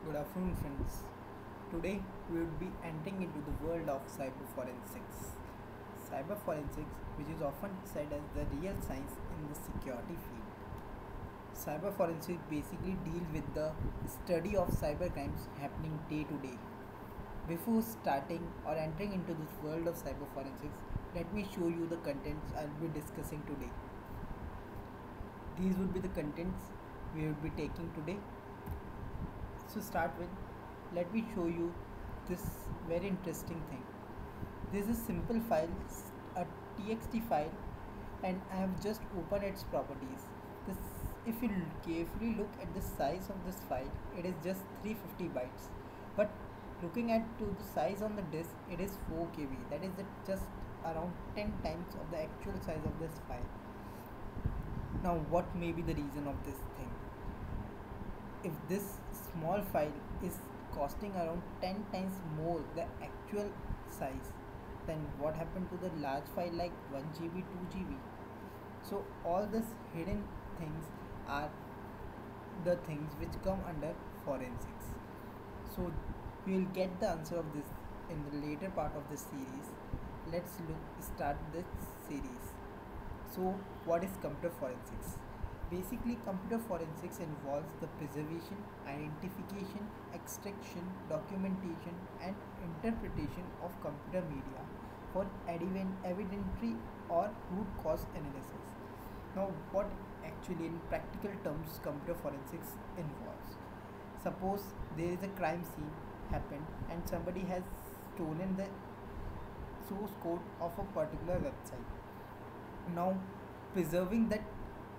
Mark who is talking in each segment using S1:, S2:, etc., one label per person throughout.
S1: Good afternoon, friends. Today we will be entering into the world of cyber forensics. Cyber forensics, which is often said as the real science in the security field. Cyber forensics basically deals with the study of cyber crimes happening day to day. Before starting or entering into this world of cyber forensics, let me show you the contents I'll be discussing today. These would be the contents we will be taking today. So start with, let me show you this very interesting thing. This is simple file, a txt file, and I have just opened its properties. This, if you carefully look at the size of this file, it is just 350 bytes. But looking at to the size on the disk, it is 4 KB. That is just around 10 times of the actual size of this file. Now, what may be the reason of this thing? If this small file is costing around 10 times more the actual size, then what happened to the large file like 1 GB, 2 GB? So all these hidden things are the things which come under forensics. So we will get the answer of this in the later part of this series. Let's start this series. So what is computer forensics? Basically, computer forensics involves the preservation, identification, extraction, documentation, and interpretation of computer media for evidentiary or root cause analysis. Now, what actually in practical terms computer forensics involves? Suppose there is a crime scene happened and somebody has stolen the source code of a particular website. Now, preserving that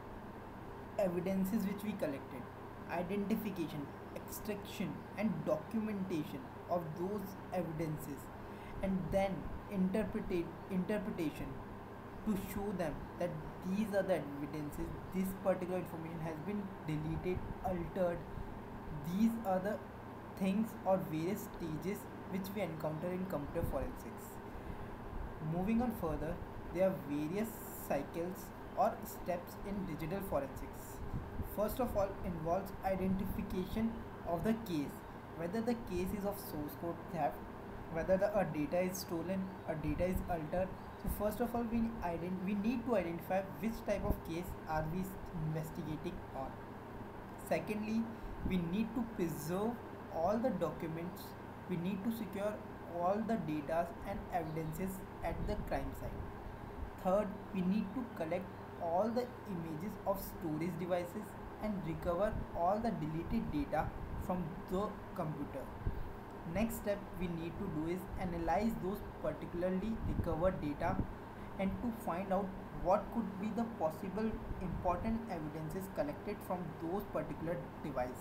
S1: evidences which we collected, identification, extraction, and documentation of those evidences, and then interpretation to show them that these are the evidences, this particular information has been deleted, altered. These are the things or various stages which we encounter in computer forensics. Moving on further, there are various cycles or steps in digital forensics. First of all, involves identification of the case, whether the case is of source code theft, whether a data is stolen, a data is altered. So first of all, we need to identify which type of case are we investigating on. Secondly, we need to preserve all the documents. We need to secure all the data and evidences at the crime site. Third, we need to collect all the images of storage devices and recover all the deleted data from the computer. Next step we need to do is analyze those particularly recovered data and to find out what could be the possible important evidences collected from those particular device.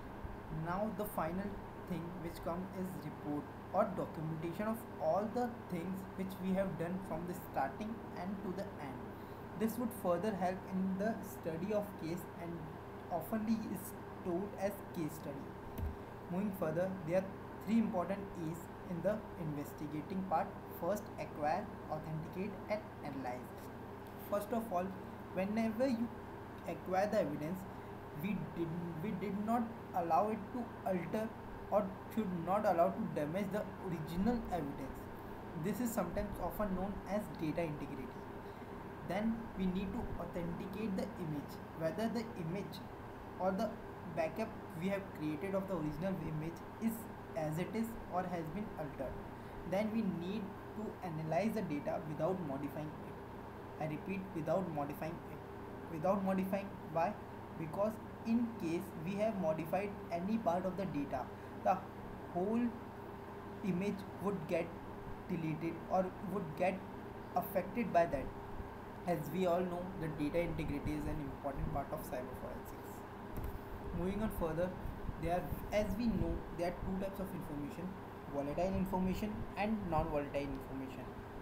S1: Now the final thing which comes is report or documentation of all the things which we have done from the starting and to the end. This would further help in the study of case and oftenly is told as case study. Moving further, there are three important E's in the investigating part. First, acquire, authenticate, and analyze. First of all, whenever you acquire the evidence, we did not allow it to alter or should not allow to damage the original evidence. This is sometimes often known as data integrity. Then we need to authenticate the image, whether the image or the backup we have created of the original image is as it is or has been altered. Then we need to analyze the data without modifying it. I repeat, without modifying it. Without modifying, why? Because in case we have modified any part of the data, the whole image would get deleted or would get affected by that. As we all know, the data integrity is an important part of cyber forensics. Moving on further, as we know, there are two types of information: volatile information and non-volatile information.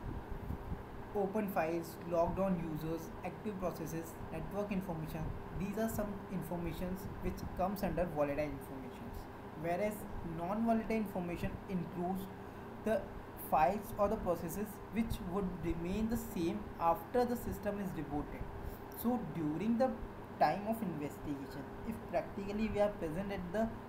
S1: Open files, logged on users, active processes, network information. These are some informations which comes under volatile informations. Whereas non-volatile information includes the files or the processes which would remain the same after the system is rebooted. So during the time of investigation, if practically we are present at the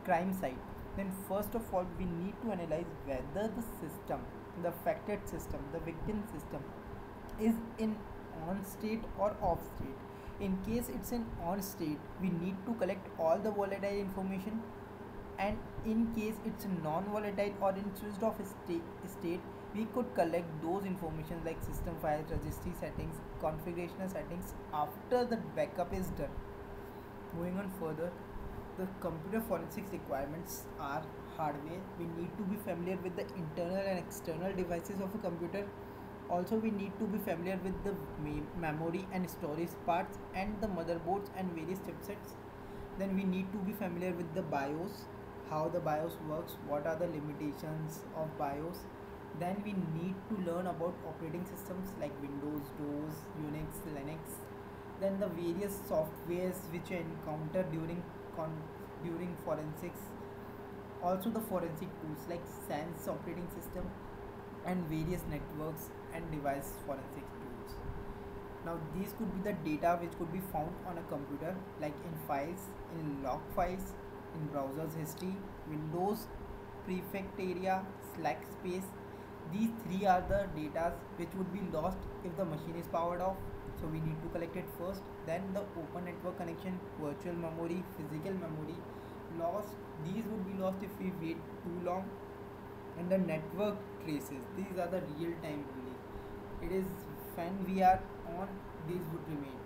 S1: crime site, then first of all we need to analyze whether the system, the affected system, the victim system is in on state or off state. In case it's in on state, we need to collect all the volatile information, and in case it's non-volatile or in switched off state, we could collect those information like system files, registry settings, configurational settings after the backup is done. Moving on further, the computer forensics requirements are hardware. We need to be familiar with the internal and external devices of a computer. Also, we need to be familiar with the memory and storage parts and the motherboards and various chipsets. Then we need to be familiar with the BIOS, how the BIOS works, what are the limitations of BIOS. Then we need to learn about operating systems like Windows, DOS, Unix, Linux. Then the various softwares which you encounter during forensics. Also the forensic tools like SANS operating system and various networks and device forensic tools. Now these could be the data which could be found on a computer like in files, in log files, in browser's history, Windows prefect area, slack space. These three are the data which would be lost if the machine is powered off. So we need to collect it first. Then the open network connection, virtual memory, physical memory lost. These would be lost if we wait too long. And the network traces, these are the real time only. It is when we are on, these would remain.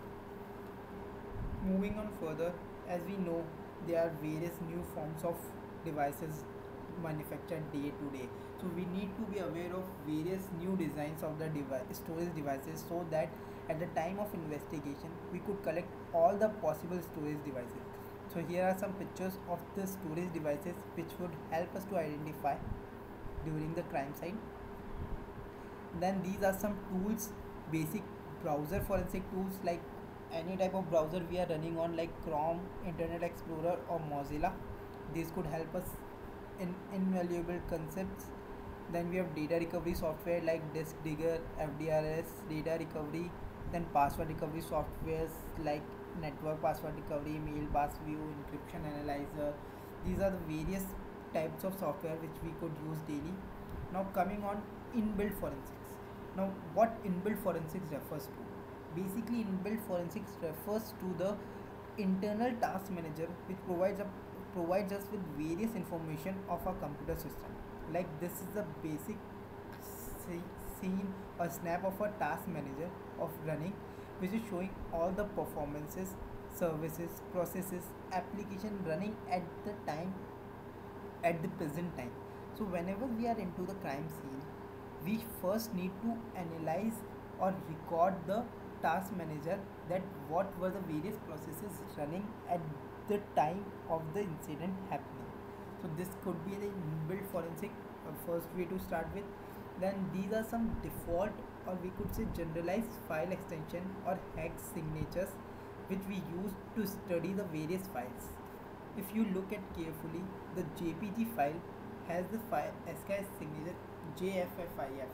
S1: Moving on further, as we know, there are various new forms of devices manufactured day to day. So we need to be aware of various new designs of the storage devices, so that at the time of investigation we could collect all the possible storage devices. So here are some pictures of the storage devices which would help us to identify during the crime scene. Then these are some tools, basic browser forensic tools, like any type of browser we are running on like Chrome, Internet Explorer or Mozilla. These could help us in invaluable concepts. Then we have data recovery software like Disk Digger, FDRS, data recovery. Then password recovery softwares like network password recovery, mail pass view, encryption analyzer. These are the various types of software which we could use daily. Now coming on inbuilt forensics. Now what inbuilt forensics refers to? Basically inbuilt forensics refers to the internal task manager which provides us with various information of our computer system. Like this is the basic scene or snap of a task manager of running, which is showing all the performances, services, processes, application running at the present time. So whenever we are into the crime scene, we first need to analyze or record the task manager, that what were the various processes running at the time of the incident happening. So this could be the inbuilt forensic first way to start with. Then these are some default, or we could say generalized file extension or hex signatures which we use to study the various files. If you look at carefully, the JPG file has the file SKS signature JFFIF.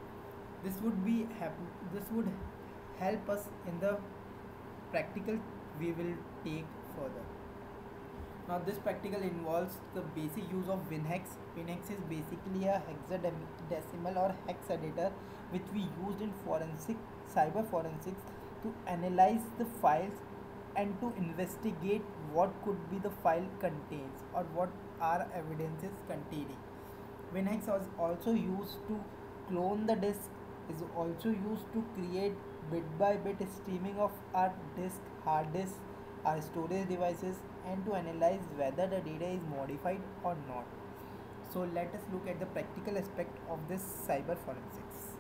S1: This would help us in the practical we will take further. Now this practical involves the basic use of WinHex. WinHex is basically a hexadecimal or hex editor which we used in cyber forensics to analyze the files and to investigate what could be the file contains or what are evidences containing. WinHex was also used to clone the disk, is also used to create bit by bit streaming of our disk, hard disk, our storage devices, and to analyze whether the data is modified or not. So let us look at the practical aspect of this cyber forensics.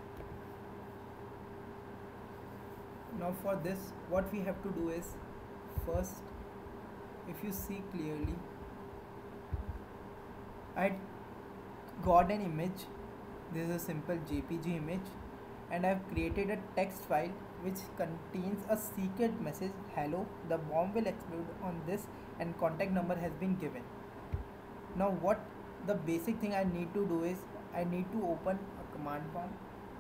S1: Now for this, what we have to do is, first, if you see clearly, I got an image. This is a simple JPG image, and I have created a text file which contains a secret message, hello, the bomb will explode on this and contact number has been given. Now what the basic thing I need to do is, I need to open a command prompt.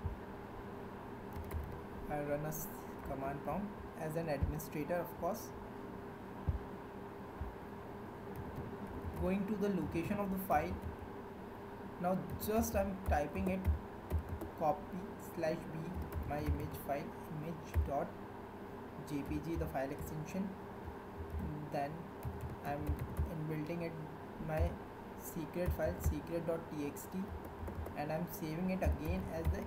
S1: I run a command prompt as an administrator, of course. going to the location of the file. Now just I'm typing it, copy slash b my image file, image.jpg, the file extension. Then I'm inbuilding it my secret file, secret.txt, and I'm saving it again as the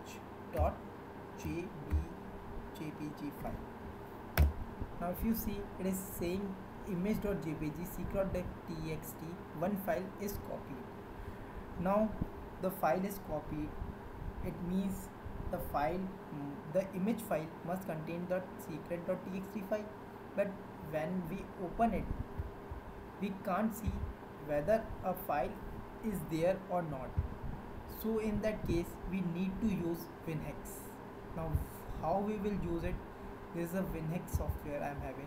S1: image.jpg file. Now if you see, it is saying image.jpg, secret.txt, one file is copied. Now the file is copied, it means the file, the image file must contain the secret.txt file, but when we open it, we can't see whether a file is there or not. So in that case, we need to use WinHex. Now how we will use it? This is a WinHex software I'm having.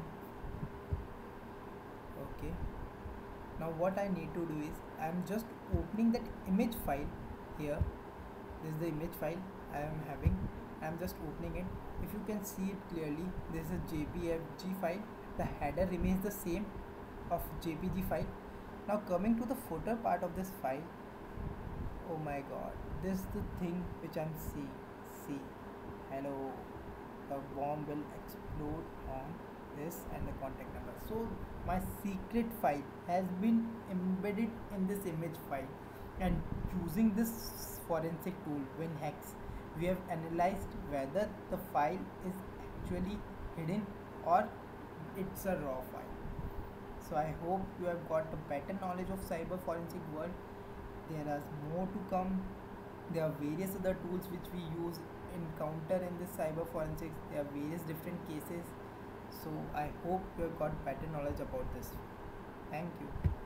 S1: Okay, now what I need to do is I'm just opening that image file here. This is the image file I am having. I'm just opening it. If you can see it clearly, this is a jpg file. The header remains the same of jpg file. Now coming to the footer part of this file, oh my god, this is the thing which I'm seeing. See, hello, the bomb will explode on this and the contact number. So my secret file has been embedded in this image file, and using this forensic tool WinHex, we have analyzed whether the file is actually hidden or it's a raw file. So I hope you have got a better knowledge of cyber forensic world. There is more to come. There are various other tools which we use encounter in this cyber forensics. There are various different cases. So I hope you have got better knowledge about this. Thank you.